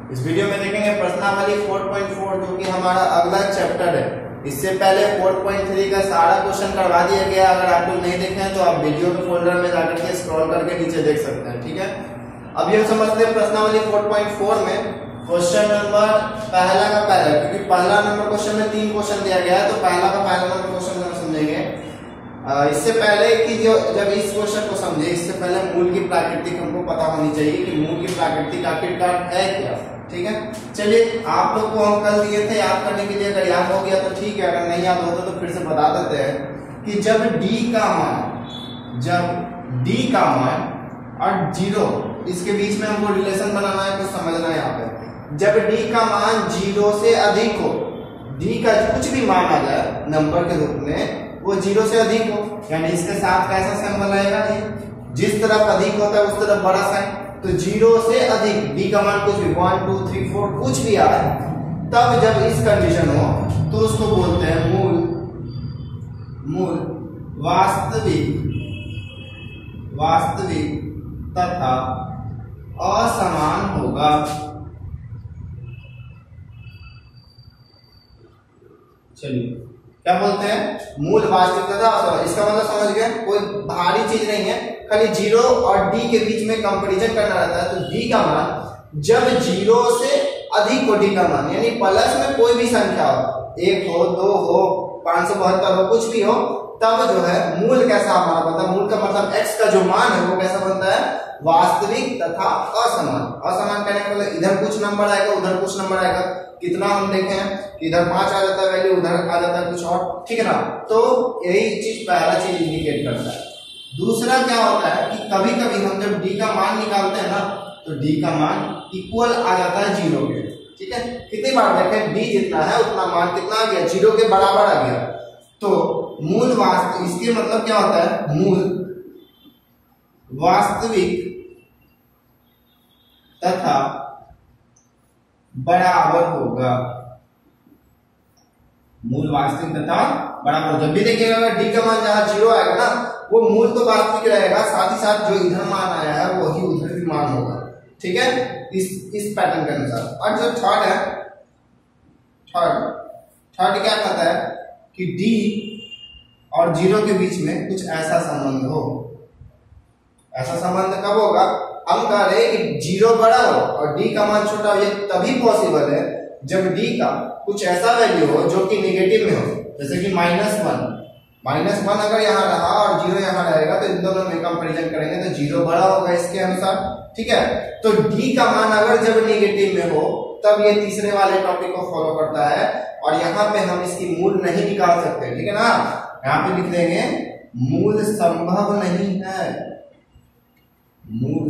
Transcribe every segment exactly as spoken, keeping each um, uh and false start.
इस वीडियो में देखेंगे प्रश्नावली चार पॉइंट चार जो कि हमारा अगला चैप्टर है। इससे पहले चार पॉइंट तीन का सारा क्वेश्चन करवा दिया गया। अगर आप लोग नहीं देखे हैं तो आप वीडियो के फोल्डर में जाकर के स्क्रॉल करके नीचे देख सकते हैं। ठीक है, अब ये समझते हैं प्रश्नावली चार पॉइंट चार में क्वेश्चन नंबर पहला का पहला, क्योंकि पहला नंबर क्वेश्चन में तीन क्वेश्चन दिया गया है तो पहला का पहला नंबर क्वेश्चन हम समझेंगे। इससे पहले कि जो जब इस क्वेश्चन को समझे इससे पहले मूल की प्राकृतिक हमको पता होनी चाहिए कि मूल की प्राकृतिक आखिरकार है क्या। ठीक है, चलिए आप लोग को हम कल दिए थे याद करने के लिए, अगर याद हो गया तो ठीक है, अगर नहीं याद होता तो फिर से बता देते हैं कि जब d का मान जब d का मान और जीरो इसके बीच में हमको रिलेशन बनाना है, कुछ समझना है यहाँ पे। जब d का मान जीरो से अधिक हो, d का कुछ भी मान आ जाए नंबर के रूप में वो जीरो से अधिक हो, यानी इसके साथ कैसा सिंबल आएगा, जिस तरफ अधिक होता है उस तरफ बड़ा साइन। तो जीरो से अधिक d का मान कुछ भी वन टू थ्री फोर कुछ भी आए, तब जब इस कंडीशन हो तो उसको बोलते हैं मूल मूल वास्तविक वास्तविक तथा असमान होगा। चलिए क्या बोलते हैं, मूल वास्तविक तथा असमान। इसका मतलब समझ गए, कोई भारी चीज नहीं है, खाली जीरो और डी के बीच में कंपैरिजन करना रहता है। तो डी का मान जब जीरो से अधिक हो, डी का मान यानी प्लस में कोई भी संख्या हो, एक हो, दो हो, पांच सौ बहत्तर हो, कुछ भी हो, तब जो है मूल कैसा हमारा बनता है। मूल का मतलब एक्स का जो मान है वो कैसा बनता है, वास्तविक तथा असमान। असमान कहने का मतलब इधर कुछ नंबर आएगा उधर कुछ नंबर आएगा। कितना हम देखे हैं कि इधर पांच आ जाता है वैल्यू, उधर आ जाता है कुछ और। ठीक है ना, तो यही चीज पहला चीज इंडिकेट करता है। दूसरा क्या होता है कि कभी कभी हम जब d का मान निकालते हैं ना तो d का मान इक्वल आ जाता है जीरो के। ठीक है, कितनी बार देखें d जितना है उतना मान कितना आ गया, जीरो के बराबर आ गया। तो मूल वास्तविक, इसके मतलब क्या होता है, मूल वास्तविक तथा बराबर होगा। मूल वास्तविक तथा बराबर, जब भी देखिएगा अगर d का मान जहां जीरो आएगा ना वो मूल तो वास्तविक रहेगा, साथ ही साथ जो इधर मान आया है वही उधर भी मान होगा। ठीक है, इस इस पैटर्न के अनुसार। और जो थर्ड है, थर्ड थर्ड क्या कहता है कि d और जीरो के बीच में कुछ ऐसा संबंध हो। ऐसा संबंध कब होगा, हम कह रहे हैं कि जीरो बड़ा हो और d का मान छोटा हो। ये तभी पॉसिबल है जब d का कुछ ऐसा वैल्यू हो जो कि निगेटिव में हो, जैसे कि माइनस वन माइनस वन अगर यहाँ रहा और जीरो यहाँ रहेगा तो इन दोनों में कंपैरिजन करेंगे तो जीरो बड़ा होगा इसके अनुसार। ठीक है, तो d का मान अगर जब निगेटिव में हो तब ये तीसरे वाले टॉपिक को फॉलो करता है। और यहाँ पे हम इसकी मूल नहीं निकाल सकते। ठीक है ना, यहाँ पे लिख देंगे मूल संभव नहीं है, मूल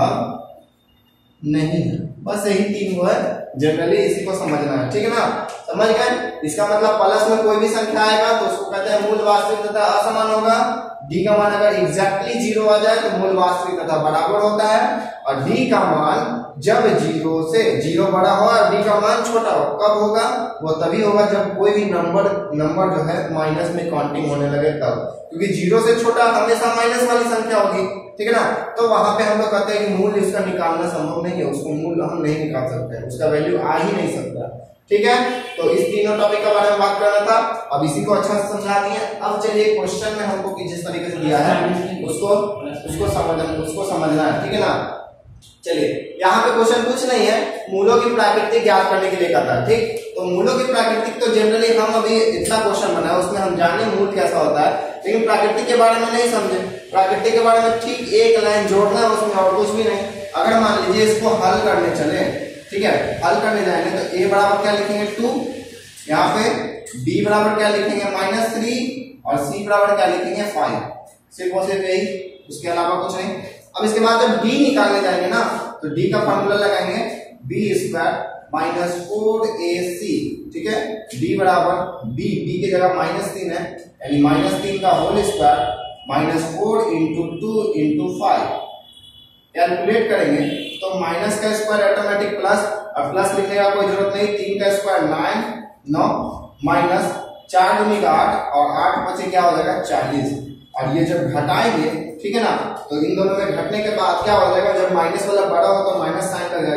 संभव नहीं है। बस यही तीन वो है, जनरली इसी को समझना है। ठीक है ना, समझ गए। इसका मतलब प्लस में कोई भी संख्या आएगा तो उसको कहते हैं मूल वास्तविक तथा असमान होगा। d का मान अगर एग्जैक्टली जीरो आ जाए तो मूल वास्तविक तथा बराबर होता है। और d का मान जब जीरो से जीरो बड़ा हो और d का मान छोटा हो, कब होगा, वो तभी होगा जब कोई भी नंबर नंबर जो है माइनस में काउंटिंग होने लगे तब, क्योंकि जीरो से छोटा हमेशा माइनस वाली संख्या होगी। ठीक है ना, तो वहां पे हम लोग कहते हैं कि मूल इसका निकालना संभव नहीं है, उसको मूल हम नहीं निकाल सकते, उसका वैल्यू आ ही नहीं सकता। ठीक है, तो इस तीनों टॉपिक के बारे में बात करना था, अब इसी को अच्छा से समझा दिए। अब चलिए क्वेश्चन में हमको जिस तरीके से दिया है उसको उसको समझना उसको समझना है। ठीक है ना, चलिए यहाँ पे क्वेश्चन कुछ नहीं है, मूलों की प्राकृतिक ज्ञात करने के लिए कहता है। ठीक, तो मूलों की प्राकृतिक तो जनरली हम अभी इतना क्वेश्चन बना है उसमें हम जाने मूल कैसा होता है, लेकिन प्राकृतिक के बारे में नहीं समझे। प्राकृतिक के बारे में ठीक एक लाइन जोड़ना है उसमें, और कुछ भी नहीं। अगर मान लीजिए इसको हल करने चले, ठीक है, हल करने जाएंगे तो a बराबर क्या लिखेंगे टू, यहाँ पे b बराबर क्या लिखेंगे माइनस थ्री और c बराबर क्या लिखेंगे फाइव। सिर्फ और सिर्फ यही, उसके अलावा कुछ नहीं। अब इसके बाद जब d निकालने जाएंगे ना तो d का फॉर्मूला लगाएंगे B square minus four A C. ठीक है, d बराबर b, b की जगह माइनस तीन है यानी माइनस तीन का whole square minus four into two into five. Calculate करेंगे तो माइनस का स्क्वायर ऑटोमेटिक प्लस, और प्लस लिखने का कोई जरूरत नहीं। तीन का स्क्वायर नाइन, नौ माइनस चार दूनी का आठ और आठ बचे क्या हो जाएगा चालीस। और ये जब घटाएंगे, ठीक है ना, तो इन दोनों में घटने के बाद क्या हो जाएगा, जब माइनस वाला बड़ा हो तो माइनस साइन लग जाएगा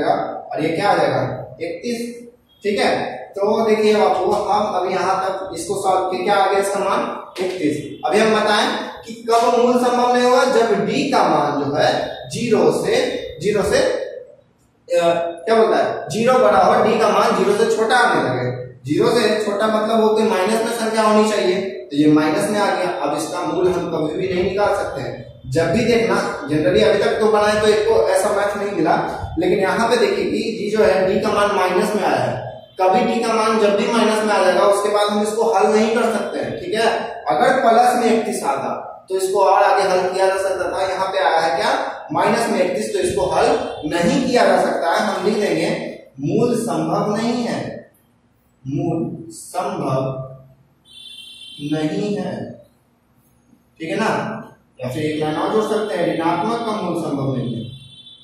और ये क्या आ जाएगा इकतीस। ठीक है, तो देखिए बाबू हम अभी यहाँ तक इसको सॉल्व किया, क्या आ गया इसका मान इकतीस। अभी हम बताएं कि कब मूल संभव नहीं होगा, जब डी का मान जो है जीरो से जीरो से आ, क्या बोलता है जीरो बड़ा हो, डी का मान जीरो से छोटा आने लगे। जीरो से छोटा मतलब वो कोई माइनस में संख्या होनी चाहिए, तो ये माइनस में आ गया। अब इसका मूल हम कभी भी नहीं निकाल सकते हैं। जब भी देखना, जनरली अभी तक तो बनाए तो इसको ऐसा मैथ नहीं मिला, लेकिन यहाँ पे देखिए कि जी जो है डी का मान माइनस में आया है। कभी डी का मान जब भी माइनस में आ जाएगा उसके बाद हम इसको हल नहीं कर सकते हैं। ठीक है, अगर प्लस में इकतीस आता तो इसको और आगे हल किया जा सकता था। यहाँ पे आया है क्या माइनस में इकतीस, तो इसको हल नहीं किया जा सकता है। हम लिख देंगे मूल संभव नहीं है, मूल संभव नहीं है। ठीक है ना, या फिर एक लाइन और जोड़ सकते हैं, ऋणात्मक का मूल संभव नहीं है।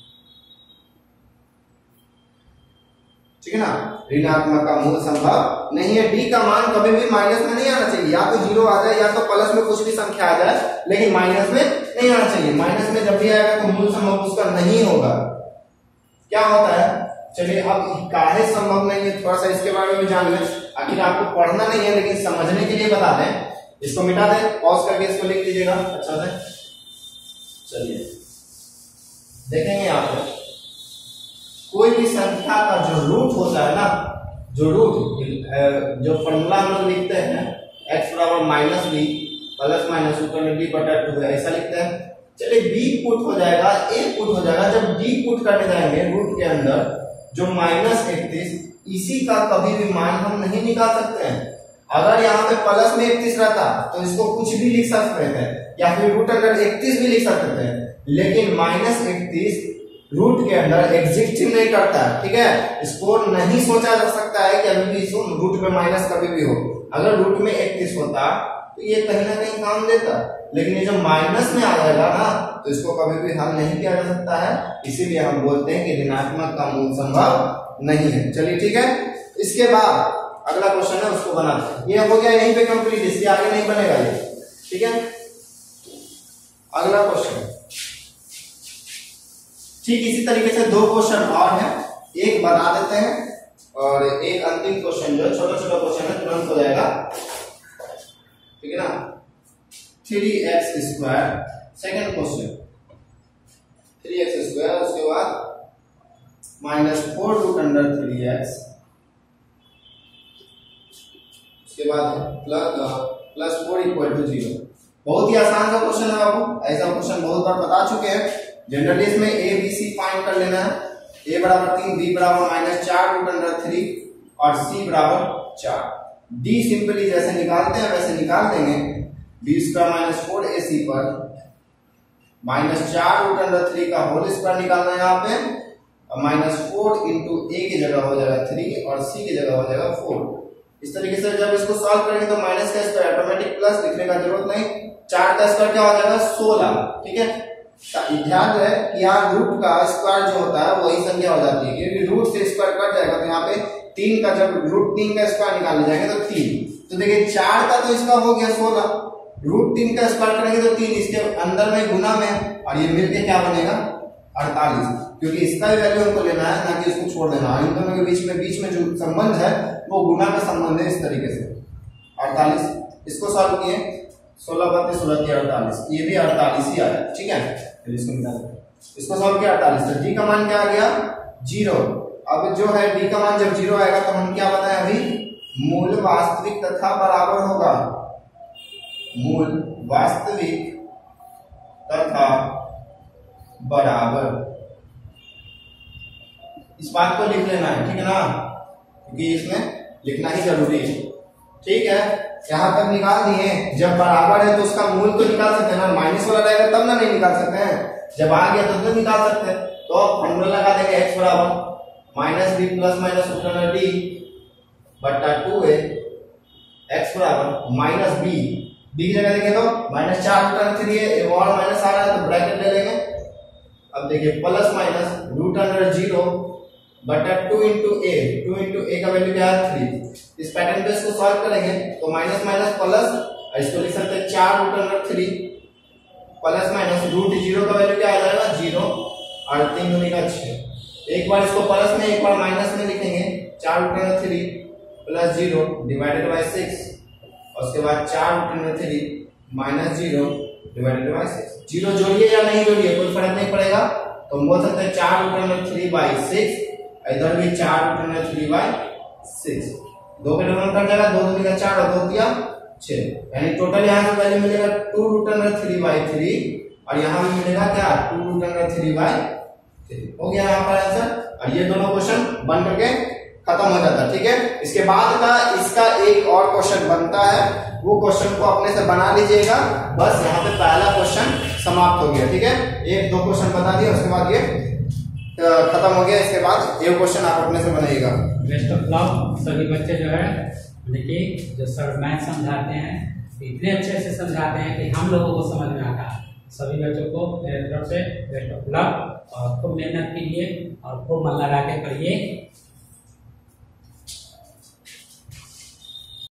ठीक है ना, ऋणात्मक का मूल संभव नहीं है। डी का मान कभी भी माइनस में नहीं आना चाहिए, या तो जीरो आ जाए या तो प्लस में कुछ भी संख्या आ जाए, लेकिन माइनस में नहीं आना चाहिए। माइनस में जब भी आएगा तो मूल संभव उसका नहीं होगा। क्या होता है, चलिए अब काहे संभव नहीं है थोड़ा सा इसके बारे में भी जान लें। आखिर आपको पढ़ना नहीं है लेकिन समझने के लिए बता दें। इसको मिटा दें, पॉज करके इसको लिख लीजिएगा अच्छा से। चलिए देखेंगे यहाँ पे कोई भी संख्या का जो रूट होता है ना, जो रूट जो फॉर्मूला हम लोग लिखते हैं x बराबर माइनस बी प्लस माइनस ऊपर में डी बटा टू है, ऐसा लिखते हैं। चलिए b पुट हो जाएगा, a पुट हो जाएगा। जब d पुट करने जाएंगे रूट के अंदर जो माइनस इकतीस, इसी का कभी भी मान हम नहीं निकाल सकते हैं। अगर यहाँ पे प्लस में इकतीस रहता तो इसको कुछ भी लिख सकते थे, या फिर रूट अंडर इकतीस भी लिख सकते थे, लेकिन माइनस इकतीस रूट के अंदर एग्जिस्ट ही नहीं करता है। ठीक है, इसको नहीं सोचा जा सकता है कि अभी भी इसको रूट में माइनस कभी भी हो। अगर रूट में इकतीस होता तो ये कहीं ना कहीं काम देता, लेकिन ये जब माइनस में आ जाएगा ना तो इसको कभी भी हल नहीं किया जा सकता है। इसीलिए हम बोलते हैं कि ऋणात्मक का मूल संभव नहीं है। चलिए ठीक है, इसके बाद अगला क्वेश्चन है उसको बनाते हैं। ये हो गया यहीं पे कंप्लीट, इसके आगे नहीं बनेगा ये। ठीक है, अगला क्वेश्चन ठीक इसी तरीके से दो क्वेश्चन और हैं, एक बना देते हैं और एक अंतिम क्वेश्चन जो छोटा छोटा क्वेश्चन है तुरंत हो जाएगा। ठीक है ना, three X square second question, three X square उसके बाद minus four root under three X, उसके बाद plus plus four equal to zero. बहुत ही आसान सा क्वेश्चन है बाबू, ऐसा क्वेश्चन बहुत बार बता चुके हैं। जनरली इसमें ए बी सी फाइंड कर लेना है। ए बराबर तीन, बी बराबर माइनस चार रूट अंडर थ्री और सी बराबर चार। डी सिंपली जैसे निकालते हैं वैसे निकाल देंगे। B square minus four A C पर माइनस चार रूट अंडर थ्री का होल स्क्वायर निकालना है यहाँ पे, और माइनस फोर इंटू ए की जगह हो जाएगा थ्री और सी की जगह हो जाएगा फोर। इस तरीके से जब इसको सॉल्व करेंगे तो माइनस का स्क्वायर ऑटोमेटिक प्लस लिखने का जरूरत नहीं, चार का स्क्वायर क्या हो जाएगा सोलह। ठीक है, ध्यान रहे कि यहाँ रूट का स्क्वायर जो होता है वही संख्या हो जाती है, क्योंकि रूट से स्क्वायर कट जाएगा तो यहाँ पे तीन का जब रूट तीन का स्क्वायर निकालने जाएंगे तो तीन। तो देखिए चार का तो इसका हो गया सोलह, रूट तीन का स्क्वायर करेंगे तो तीन, इसके अंदर में गुना में, और ये मिलके क्या बनेगा अड़तालीस, क्योंकि इसका भी वैल्यू हमको लेना है ना कि इसको छोड़ देना है। इन दोनों के बीच में बीच में जो संबंध है वो गुना का संबंध है। इस तरीके से अड़तालीस, इसको सॉल्व किए, सोलह बत्तीस सोलह की अड़तालीस, ये भी अड़तालीस ही आया। ठीक है, इसको निकालें, इसको सॉल्व किया अड़तालीस, तो डी का मान क्या आ गया जीरो। अब जो है डी का मान जब जीरो आएगा तो हम क्या बताएं अभी, मूल वास्तविक तथा बराबर होगा, मूल वास्तविक तथा बराबर। इस बात को लिख लेना है, ठीक है ना, क्योंकि इसमें लिखना ही जरूरी है। ठीक है, यहाँ तक निकाल दिए। जब बराबर है तो उसका मूल तो निकाल सकते हैं ना, माइनस वाला रहेगा तब ना नहीं निकाल सकते हैं। जब आ गया तब तो निकाल सकते हैं। तो फॉर्मूला लगा देंगे x बराबर minus B plus minus root under D बटा टू है, x बराबर माइनस बी, बी की जगह देंगे तो माइनस चार रूट अंडर थ्री है, और माइनस आ रहा है तो ब्रैकेट ले लेंगे। अब देखिए plus minus root under zero बटा two into A, two into A का वैल्यू क्या है थ्री। इस पैटर्न पे इसको सॉल्व करेंगे तो माइनस माइनस प्लस, इसको लिख सकते हैं चार root under three plus minus root zero का वैल्यू क्या आ जाएगा जीरो, और तीन दूनी का छह, एक बार इसको प्लस में एक बार माइनस में लिखेंगे, चार root under three plus zero divided by six, और उसके बाद चार root under three minus zero divided by six. Zero जोड़िए या नहीं जोड़िए कोई फर्क नहीं पड़ेगा, तो हम बोल सकते हैं चार root under three by six, इधर भी चार root under three by six, दो के डबल कर जाएगा, दो दो दिया चार और दो दिया छह, यानी टोटल यहाँ से वैल्यू मिलेगा two root under three by three, और यहाँ भी मिलेगा क्या two root under three by three. हो गया यहाँ पर आंसर, और ये दोनों क्वेश्चन बन करके खत्म हो जाता है। ठीक है, इसके बाद का इसका एक और क्वेश्चन बनता है, वो क्वेश्चन को अपने से बना लीजिएगा। बस यहाँ पे पहला क्वेश्चन समाप्त हो गया। ठीक है, एक दो क्वेश्चन बता दिया, उसके बाद ये खत्म हो गया। इसके बाद ये क्वेश्चन आप अपने से बनाइएगा। बेस्ट ऑफ लक सभी बच्चे जो है, देखिए जो सर मैथ समझाते हैं इतने अच्छे से समझाते हैं कि हम लोगों को समझ में आता है। सभी बच्चों को मेरे तरफ से बेस्ट ऑफ लक, और खूब मेहनत कीजिए और खूब मन लगा के पढ़िए।